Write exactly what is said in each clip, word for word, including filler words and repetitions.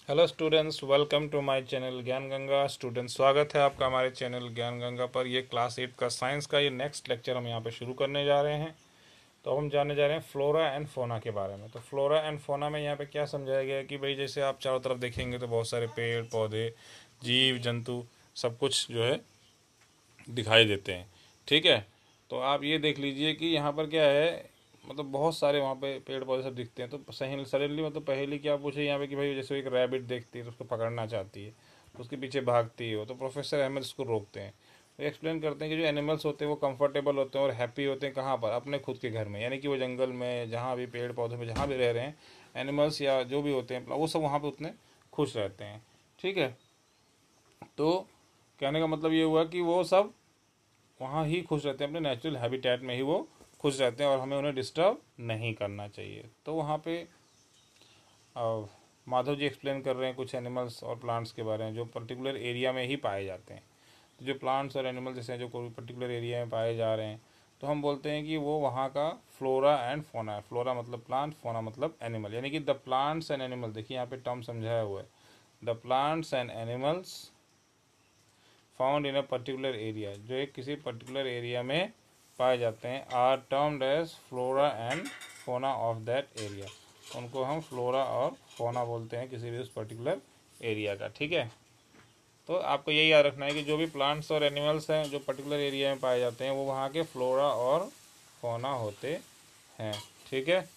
Hello students, welcome to my channel Gyan Ganga. Students, स्वागत है आपका हमारे चैनल ज्ञान गंगा पर। ये क्लास एट का साइंस का ये नेक्स्ट लेक्चर हम यहाँ पे शुरू करने जा रहे हैं। तो हम जानने जा रहे हैं फ्लोरा एंड फोना के बारे में। तो फ्लोरा एंड फोना में यहाँ पे क्या समझाया गया है कि भाई जैसे आप चारों तरफ देखेंगे तो बहुत सारे पेड़ पौधे, जीव जंतु, सब कुछ जो है दिखाई देते हैं। ठीक है, तो आप ये देख लीजिए कि यहाँ पर क्या है, मतलब बहुत सारे वहाँ पे पेड़ पौधे सब दिखते हैं। तो सही सडनली मतलब पहली क्या पूछे यहाँ पे कि भाई जैसे एक रैबिट देखती है तो उसको पकड़ना चाहती है, तो उसके पीछे भागती है वो, तो प्रोफेसर अहमद इसको रोकते हैं। तो एक्सप्लेन करते हैं कि जो एनिमल्स होते हैं वो कंफर्टेबल होते हैं और हैप्पी होते हैं कहाँ पर, अपने खुद के घर में, यानी कि वो जंगल में जहाँ भी पेड़ पौधों में जहाँ भी रह रहे हैं एनिमल्स या जो भी होते हैं वो सब वहाँ पे उतने खुश रहते हैं। ठीक है, तो कहने का मतलब ये हुआ कि वो सब वहाँ ही खुश रहते हैं, अपने नेचुरल हैबिटेट में ही वो खुश रहते हैं और हमें उन्हें डिस्टर्ब नहीं करना चाहिए। तो वहाँ पे अ, माधव जी एक्सप्लेन कर रहे हैं कुछ एनिमल्स और प्लांट्स के बारे में जो पर्टिकुलर एरिया में ही पाए जाते हैं। तो जो प्लांट्स और एनिमल्स जैसे जो कोई पर्टिकुलर एरिया में पाए जा रहे हैं तो हम बोलते हैं कि वो वहाँ का फ्लोरा एंड फोना है। फ्लोरा मतलब प्लांट, फोना मतलब एनिमल, यानी कि द प्लांट्स एंड एनिमल। देखिए यहाँ पे टर्म समझाया हुआ है, the plants and animals found in a particular area, जो एक किसी पर्टिकुलर एरिया में पाए जाते हैं, are termed as flora and fauna of that area. उनको हम फ्लोरा और फोना बोलते हैं किसी भी उस पर्टिकुलर एरिया का। ठीक है, तो आपको यही याद रखना है कि जो भी प्लांट्स और एनिमल्स हैं जो पर्टिकुलर एरिया में पाए जाते हैं वो वहाँ के फ्लोरा और फोना होते हैं। ठीक है,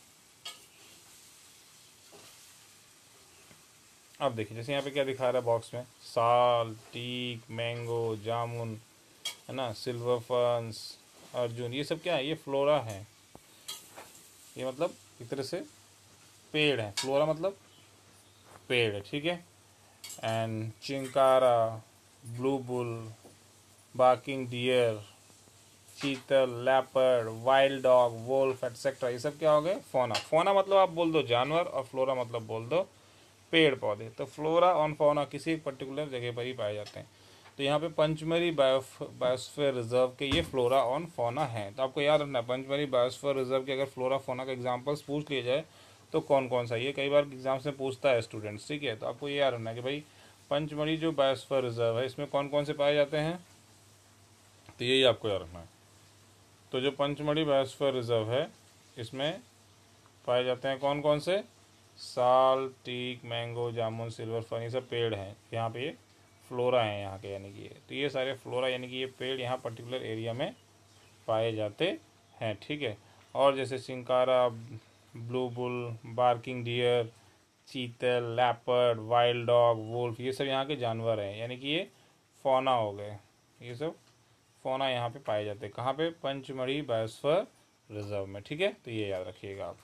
अब देखिए जैसे यहाँ पे क्या दिखा रहा है बॉक्स में, साल, टीक, मैंगो, जामुन, है ना, सिल्वर फर्न्स, अर्जुन, ये सब क्या है, ये फ्लोरा है। ये मतलब एक तरह से पेड़ है, फ्लोरा मतलब पेड़ है। ठीक है, and chinkara, blue bull, barking deer, chital, leopard, wild dog, wolf etcetera, ये सब क्या हो गए, फोना। फोना मतलब आप बोल दो जानवर और फ्लोरा मतलब बोल दो पेड़ पौधे। तो फ्लोरा और फौना किसी एक पर्टिकुलर जगह पर ही पाए जाते हैं। तो यहाँ पे पंचमरी बायोफ बायोस्फीयर रिजर्व के ये फ्लोरा ऑन फौना है। तो आपको याद रखना है पंचमरी बायोस्फीयर रिजर्व के अगर फ्लोरा फौना का एग्जांपल्स पूछ लिया जाए तो कौन कौन सा, ये कई बार एग्जाम से पूछता है स्टूडेंट्स। ठीक है, तो आपको ये याद रखना है कि भाई पंचमढ़ी जो बायोस्फीयर रिजर्व है इसमें कौन कौन से पाए जाते हैं, तो यही आपको याद रखना है। तो जो पंचमढ़ी बायोस्फीयर रिजर्व है इसमें पाए जाते हैं कौन कौन से, sal, teak, mango, jamun, silver fern, ये सब पेड़ हैं। यहाँ पे ये फ्लोरा हैं यहाँ के, यानी कि ये, तो ये सारे फ्लोरा यानी कि ये पेड़ यहाँ पर्टिकुलर एरिया में पाए जाते हैं। ठीक है, और जैसे chinkara, blue bull, barking deer, chital, leopard, wild dog, wolf, ये सब यहाँ के जानवर हैं, यानी कि ये फौना हो गए। ये सब फौना यहाँ पे पाए जाते हैं कहाँ पे, पंचमढ़ी बायोस्फीयर रिजर्व में। ठीक है, तो ये याद रखिएगा आप।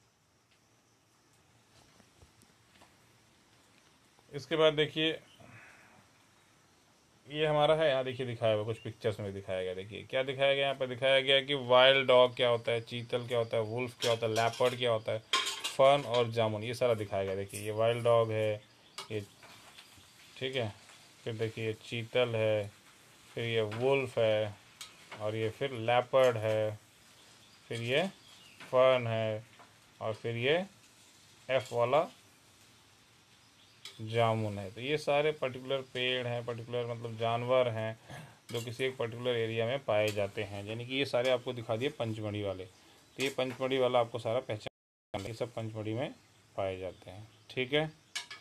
इसके बाद देखिए ये हमारा है, यहाँ देखिए दिखाया हुआ कुछ पिक्चर्स में दिखाया गया। देखिए क्या दिखाया गया, यहाँ पर दिखाया गया कि वाइल्ड डॉग क्या होता है, चीतल क्या होता है, वुल्फ क्या होता है, लैपर्ड क्या होता है, फर्न और जामुन, ये सारा दिखाया गया। देखिए ये वाइल्ड डॉग है ये, ठीक है, फिर देखिए चीतल है, फिर ये वुल्फ है, और ये फिर लैपर्ड है, फिर ये फर्न है, और फिर ये एफ वाला जामुन है। तो ये सारे पर्टिकुलर पेड़ हैं, पर्टिकुलर मतलब जानवर हैं जो किसी एक पर्टिकुलर एरिया में पाए जाते हैं, यानी कि ये सारे आपको दिखा दिए पंचमढ़ी वाले। तो ये पंचमढ़ी वाला आपको सारा पहचान, ये सब पंचमढ़ी में पाए जाते हैं। ठीक है,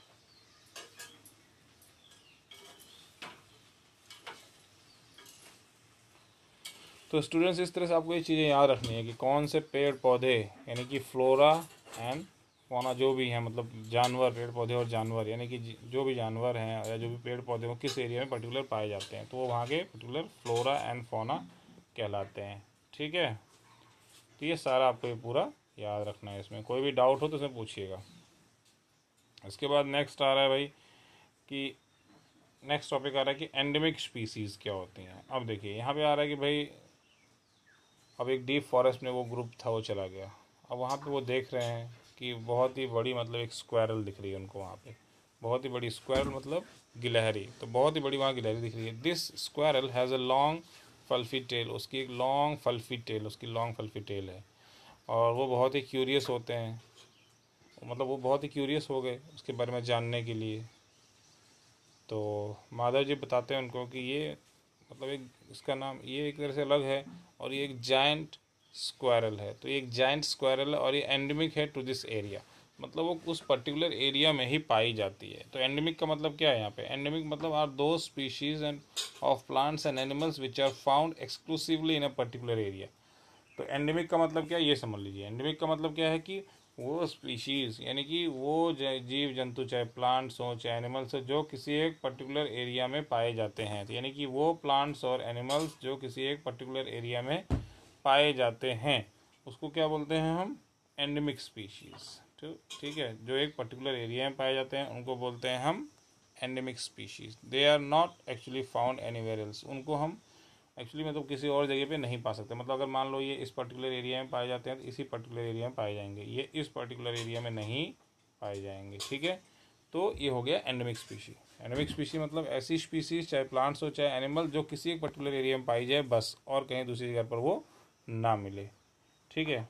तो स्टूडेंट्स इस तरह से आपको ये चीज़ें याद रखनी है कि कौन से पेड़ पौधे, यानी कि फ्लोरा एंड फौना जो भी हैं, मतलब जानवर, पेड़ पौधे और जानवर, यानी कि जो भी जानवर हैं या जो भी पेड़ पौधे वो किस एरिया में पर्टिकुलर पाए जाते हैं, तो वो वहाँ के पर्टिकुलर फ्लोरा एंड फौना कहलाते हैं। ठीक है, तो ये सारा आपको ये पूरा याद रखना है, इसमें कोई भी डाउट हो तो उसमें पूछिएगा। इसके बाद नेक्स्ट आ रहा है भाई कि नेक्स्ट टॉपिक आ रहा है कि एंडेमिक स्पीसीज़ क्या होती हैं। अब देखिए यहाँ पे आ रहा है कि भाई अब एक डीप फॉरेस्ट में वो ग्रुप था वो चला गया, अब वहाँ पे वो देख रहे हैं कि बहुत ही बड़ी मतलब एक स्क्वायरल दिख रही है उनको वहाँ पे, बहुत ही बड़ी स्क्वायरल मतलब गिलहरी, तो बहुत ही बड़ी वहाँ गिलहरी दिख रही है। This squirrel has a long fluffy tail, उसकी एक लॉन्ग फल्फी टेल, उसकी लॉन्ग फल्फी टेल है, और वो बहुत ही क्यूरियस होते हैं, मतलब वो बहुत ही क्यूरियस हो गए उसके बारे में जानने के लिए। तो माधव जी बताते हैं उनको कि ये मतलब एक इसका नाम ये एक तरह से अलग है और ये एक जायंट स्क्वायरल है। तो ये एक जायंट स्क्वायरल है और ये एंडेमिक है टू दिस एरिया, मतलब वो उस पर्टिकुलर एरिया में ही पाई जाती है। तो एंडेमिक का मतलब क्या है यहाँ पे? एंडेमिक मतलब आर दो species and of plants and animals which are found exclusively in a particular area. तो एंडेमिक का मतलब क्या है ये समझ लीजिए। एंडेमिक का मतलब क्या है कि वो स्पीशीज़ यानी कि वो जीव जंतु चाहे प्लांट्स हो चाहे एनिमल्स हो जो किसी एक पर्टिकुलर एरिया में पाए जाते हैं। तो यानी कि वो प्लांट्स और एनिमल्स जो किसी एक पर्टिकुलर एरिया में पाए जाते हैं उसको क्या बोलते हैं हम? Endemic species. तो ठीक है, जो एक पर्टिकुलर एरिया में पाए जाते हैं उनको बोलते हैं हम endemic species. They are not actually found anywhere else. उनको हम एक्चुअली मतलब किसी और जगह पे नहीं पा सकते। मतलब अगर मान लो ये इस पर्टिकुलर एरिया में पाए जाते हैं तो इसी पर्टिकुलर एरिया में पाए जाएंगे, ये इस पर्टिकुलर एरिया में नहीं पाए जाएंगे। ठीक है, तो ये हो गया एंडेमिक स्पीशी। एंडेमिक स्पीशी मतलब ऐसी स्पीशीज चाहे प्लांट्स हो चाहे एनिमल जो किसी एक पर्टिकुलर एरिया में पाई जाए बस, और कहीं दूसरी जगह पर वो ना मिले। ठीक है,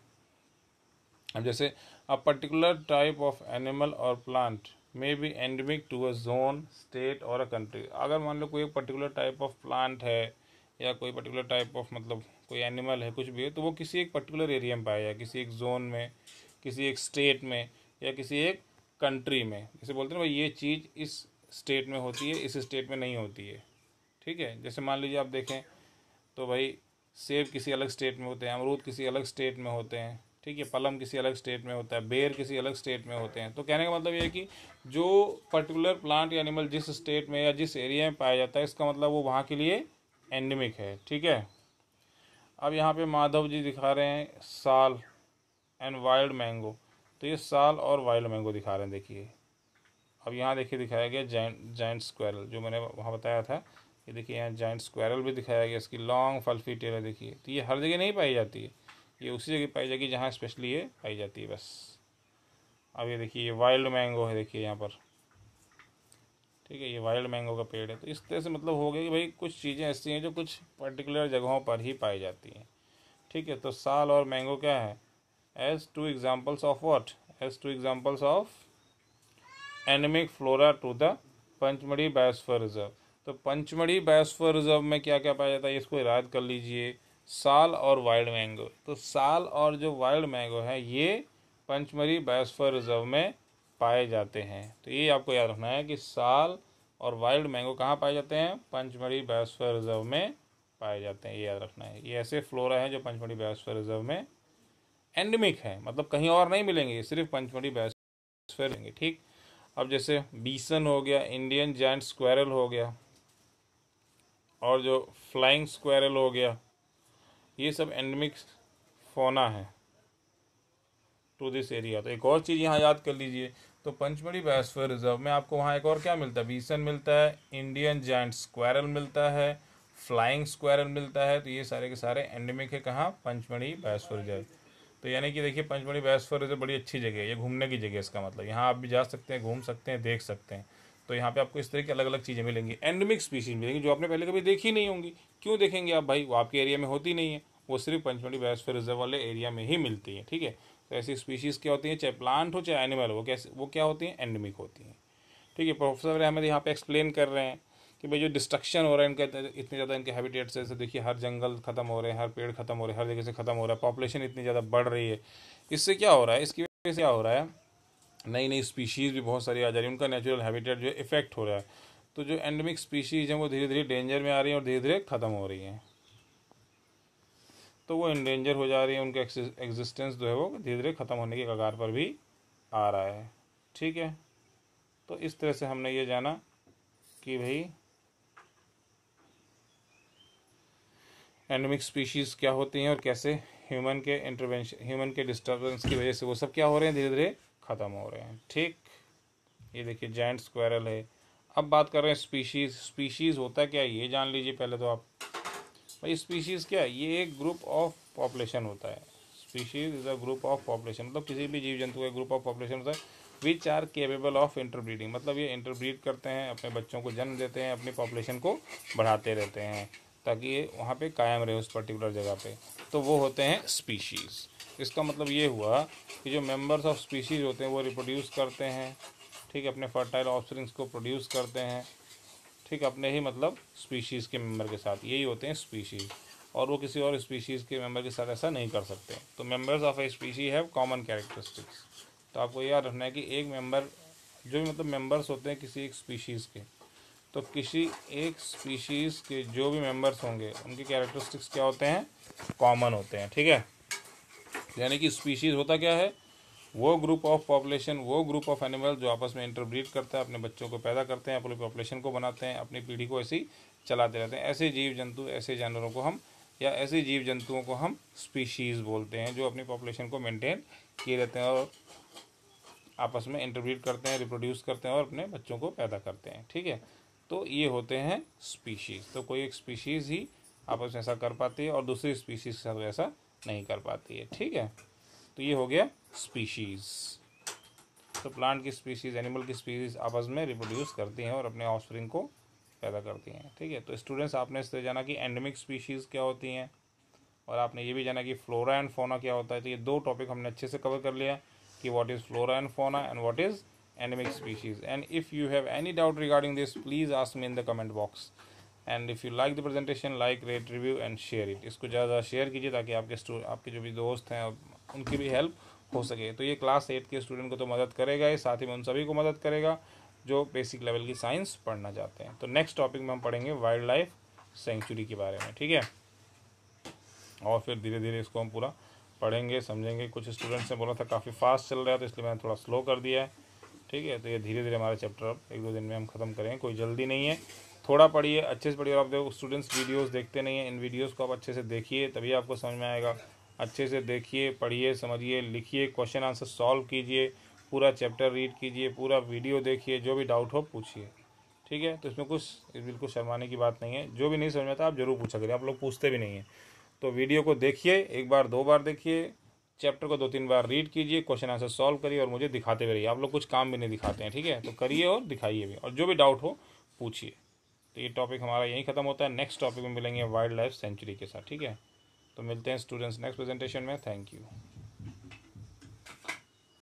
अब जैसे a particular type of animal और plant may be endemic to a zone, state और अ कंट्री। अगर मान लो कोई एक पर्टिकुलर टाइप ऑफ प्लांट है या कोई पर्टिकुलर टाइप ऑफ मतलब कोई एनिमल है, कुछ भी है, तो वो किसी एक पर्टिकुलर एरिया में पाया जाए, किसी एक जोन में, किसी एक स्टेट में या किसी एक कंट्री में। जैसे बोलते हैं भाई ये चीज़ इस स्टेट में होती है, इस स्टेट में नहीं होती है। ठीक है, जैसे मान लीजिए आप देखें तो भाई सेब किसी अलग स्टेट में होते हैं, अमरूद किसी अलग स्टेट में होते हैं। ठीक है, पलम किसी अलग स्टेट में होता है, बेर किसी अलग स्टेट में होते हैं। तो कहने का मतलब ये है कि जो पर्टिकुलर प्लांट या एनिमल जिस स्टेट में या जिस एरिया में पाया जाता है इसका मतलब वो वहाँ के लिए एंडेमिक है। ठीक है, अब यहाँ पे माधव जी दिखा रहे हैं साल एंड वाइल्ड मैंगो। तो ये साल और वाइल्ड मैंगो दिखा रहे हैं। देखिए अब यहाँ देखिए दिखाया गया जाइंट जाइंट स्क्वायरल, जो मैंने वहाँ बताया था। ये देखिए यहाँ जाइंट स्क्वायरल भी दिखाया गया, इसकी लॉन्ग फल्फी टेल है। देखिए तो ये हर जगह नहीं पाई जाती है, ये उसी जगह पाई जाएगी जहाँ स्पेशली ये पाई जाती है बस। अब ये देखिए ये वाइल्ड मैंगो है, देखिए यहाँ पर। ठीक है, ये वाइल्ड मैंगो का पेड़ है। तो इस तरह से मतलब हो गया कि भाई कुछ चीज़ें ऐसी हैं जो कुछ पर्टिकुलर जगहों पर ही पाई जाती हैं। ठीक है, तो साल और मैंगो क्या है? As two examples of what? As two examples of endemic flora to the Pachmarhi biosphere reserve. तो पंचमढ़ी बायोस्फीयर रिजर्व में क्या क्या पाया जाता है इसको याद कर लीजिए, साल और वाइल्ड मैंगो। तो साल और जो वाइल्ड मैंगो है ये पंचमढ़ी बायोस्फीयर रिजर्व में पाए जाते हैं। तो ये आपको याद रखना है कि साल और वाइल्ड मैंगो कहाँ पाए जाते हैं? पंचमढ़ी बायोस्फीयर रिजर्व में पाए जाते हैं, ये याद रखना है। ये ऐसे फ्लोरा हैं जो पंचमढ़ी बायोस्फीयर रिजर्व में एंडेमिक है, मतलब कहीं और नहीं मिलेंगे, सिर्फ पंचमढ़ी बायोस्फीयर मिलेंगे। ठीक, अब जैसे बीसन हो गया, इंडियन जायंट स्क्वायरल हो गया और जो फ्लाइंग स्क्वायरल हो गया, ये सब एंडेमिक फोना है टू दिस एरिया। तो एक और चीज़ यहाँ याद कर लीजिए, तो पंचमढ़ी बायोस्फीयर रिजर्व में आपको वहाँ एक और क्या मिलता है? बीसन मिलता है, इंडियन जायंट स्क्वायरल मिलता है, फ्लाइंग स्क्वायरल मिलता है। तो ये सारे के सारे एंडेमिक है कहाँ? Pachmarhi biosphere reserve. तो यानी कि देखिए पंचमढ़ी बायोस्फीयर रिजर्व बड़ी अच्छी जगह है, ये घूमने की जगह है। इसका मतलब यहाँ आप भी जा सकते हैं, घूम सकते हैं, देख सकते हैं। तो यहाँ पे आपको इस तरह की अलग अलग चीज़ें मिलेंगी, एंडेमिक स्पीशीज मिलेंगी जो आपने पहले कभी देखी नहीं होंगी। क्यों देखेंगे आप भाई? वो आपके एरिया में होती नहीं है, वो सिर्फ पंचमढ़ी बायोस्फीयर रिजर्व वाले एरिया में ही मिलती है। ठीक है, तो ऐसी स्पीशीज़ क्या होती हैं, चाहे प्लांट हो चाहे एनिमल हो, कैसे वो क्या होती हैं? एंडेमिक होती हैं। ठीक है, प्रोफेसर अहमद यहाँ पे एक्सप्लेन कर रहे हैं कि भाई जो डिस्ट्रक्शन हो रहा है इनका, इतने ज़्यादा इनके हैबिटेट्स से, देखिए हर जंगल खत्म हो रहे हैं, हर पेड़ खत्म हो रहे हैं, हर जगह से खत्म हो रहा है, पॉपुलेशन इतनी ज़्यादा बढ़ रही है। इससे क्या हो रहा है? इसकी वजह से क्या हो रहा है? नई नई स्पीशीज़ भी बहुत सारी आ जा रही है, उनका नेचुरल हैबिटेट जो है इफेक्ट हो रहा है। तो जो एंडेमिक स्पीशीज़ हैं वो धीरे धीरे डेंजर में आ रही हैं और धीरे धीरे ख़त्म हो रही हैं। तो वो इंडेंजर हो जा रही है, उनका एग्जिस्टेंस जो है वो धीरे धीरे ख़त्म होने के कगार पर भी आ रहा है। ठीक है, तो इस तरह से हमने ये जाना कि भाई एंडेमिक स्पीशीज़ क्या होती हैं और कैसे ह्यूमन के इंटरवेंशन, ह्यूमन के डिस्टर्बेंस की वजह से वो सब क्या हो रहे हैं? धीरे धीरे ख़त्म हो रहे हैं। ठीक, ये देखिए जायंट स्क्वायरल है। अब बात कर रहे हैं स्पीशीज़। स्पीशीज़ होता क्या है ये जान लीजिए पहले तो आप। भाई स्पीशीज़ क्या है? ये एक ग्रुप ऑफ पॉपुलेशन होता है। Species is a group of population, मतलब किसी भी जीव जंतु का ग्रुप ऑफ पॉपुलेशन होता है which are capable of interbreeding. मतलब ये इंटरब्रीड करते हैं, अपने बच्चों को जन्म देते हैं, अपनी पॉपुलेशन को बढ़ाते रहते हैं ताकि ये वहाँ पे कायम रहे उस पर्टिकुलर जगह पे। तो वो होते हैं स्पीशीज़। इसका मतलब ये हुआ कि जो मेंबर्स ऑफ स्पीशीज़ होते हैं वो रिप्रोड्यूस करते हैं, ठीक है, अपने फर्टाइल ऑफस्प्रिंग्स को प्रोड्यूस करते हैं, ठीक, अपने ही मतलब स्पीशीज़ के मेंबर के साथ, यही होते हैं स्पीशीज़, और वो किसी और स्पीशीज़ के मेंबर के साथ ऐसा नहीं कर सकते। तो members of a species have common characteristics. तो आपको याद रखना है कि एक मेंबर, जो भी मतलब मेंबर्स होते हैं किसी एक स्पीशीज़ के, तो किसी एक स्पीशीज़ के जो भी मेंबर्स होंगे उनके कैरेक्टरिस्टिक्स क्या होते हैं, कॉमन होते हैं, ठीक है। यानी कि स्पीशीज़ होता क्या है, वो ग्रुप ऑफ पॉपुलेशन, वो ग्रुप ऑफ एनिमल जो आपस में इंटरब्रीड करता है, अपने बच्चों को पैदा करते हैं, अपनी पॉपुलेशन को बनाते हैं, अपनी पीढ़ी को ऐसे ही चलाते रहते हैं। ऐसे जीव जंतु, ऐसे जानवरों को हम, या ऐसे जीव जंतुओं को हम स्पीशीज़ बोलते हैं, जो अपनी पॉपुलेशन को मेंटेन किए रहते हैं और आपस में इंटरब्रीड करते हैं, रिप्रोड्यूस करते हैं और अपने बच्चों को पैदा करते हैं, ठीक है। तो ये होते हैं स्पीशीज़। तो कोई एक स्पीशीज़ ही आपस में ऐसा कर पाती है और दूसरी स्पीशीज़ के साथ ऐसा नहीं कर पाती है, ठीक है। तो ये हो गया स्पीशीज़। तो प्लांट की स्पीशीज़, एनिमल की स्पीशीज़ आपस में रिप्रोड्यूस करती हैं और अपने ऑफस्प्रिंग को पैदा करती हैं, ठीक है। तो स्टूडेंट्स, आपने इससे जाना कि एंडेमिक स्पीशीज़ क्या होती हैं, और आपने ये भी जाना कि फ्लोरा एंड फौना क्या होता है। तो ये दो टॉपिक हमने अच्छे से कवर कर लिया कि what is flora and fauna and what is endemic species. And if you have any doubt regarding this, please ask me in the comment box. And if you like the presentation, like, rate, review and share it. इसको ज़्यादा share कीजिए ताकि आपके student, आपके जो भी दोस्त हैं उनकी भी हेल्प हो सके। तो ये क्लास एट के स्टूडेंट को तो मदद करेगा ही, साथ ही में उन सभी को मदद करेगा जो बेसिक लेवल की साइंस पढ़ना चाहते हैं। तो नेक्स्ट टॉपिक में हम पढ़ेंगे वाइल्ड लाइफ सेंचुरी के बारे में, ठीक है। और फिर धीरे धीरे इसको हम पूरा पढ़ेंगे, समझेंगे। कुछ स्टूडेंट्स ने बोला था काफ़ी फास्ट चल रहा है, तो इसलिए मैंने थोड़ा स्लो कर दिया है, ठीक है। तो ये धीरे धीरे हमारा चैप्टर अब एक दो दिन में हम ख़त्म करेंगे, कोई जल्दी नहीं है। थोड़ा पढ़िए, अच्छे से पढ़िए। और आप देखो स्टूडेंट्स वीडियोस देखते नहीं हैं, इन वीडियोस को आप अच्छे से देखिए, तभी आपको समझ में आएगा। अच्छे से देखिए, पढ़िए, समझिए, लिखिए, क्वेश्चन आंसर सॉल्व कीजिए, पूरा चैप्टर रीड कीजिए, पूरा वीडियो देखिए, जो भी डाउट हो पूछिए, ठीक है। तो इसमें कुछ बिल्कुल शर्माने की बात नहीं है। जो भी नहीं समझ में आता आप जरूर पूछा करिए, आप लोग पूछते भी नहीं हैं। तो वीडियो को देखिए, एक बार दो बार देखिए, चैप्टर को दो तीन बार रीड कीजिए, क्वेश्चन आंसर सॉल्व करिए और मुझे दिखाते भी रहिए। आप लोग कुछ काम भी नहीं दिखाते हैं, ठीक है। तो करिए और दिखाइए भी, और जो भी डाउट हो पूछिए। तो ये टॉपिक हमारा यहीं ख़त्म होता है। नेक्स्ट टॉपिक में मिलेंगे वाइल्ड लाइफ सेंचुरी के साथ, ठीक है। तो मिलते हैं स्टूडेंट्स नेक्स्ट प्रेजेंटेशन में। Thank you.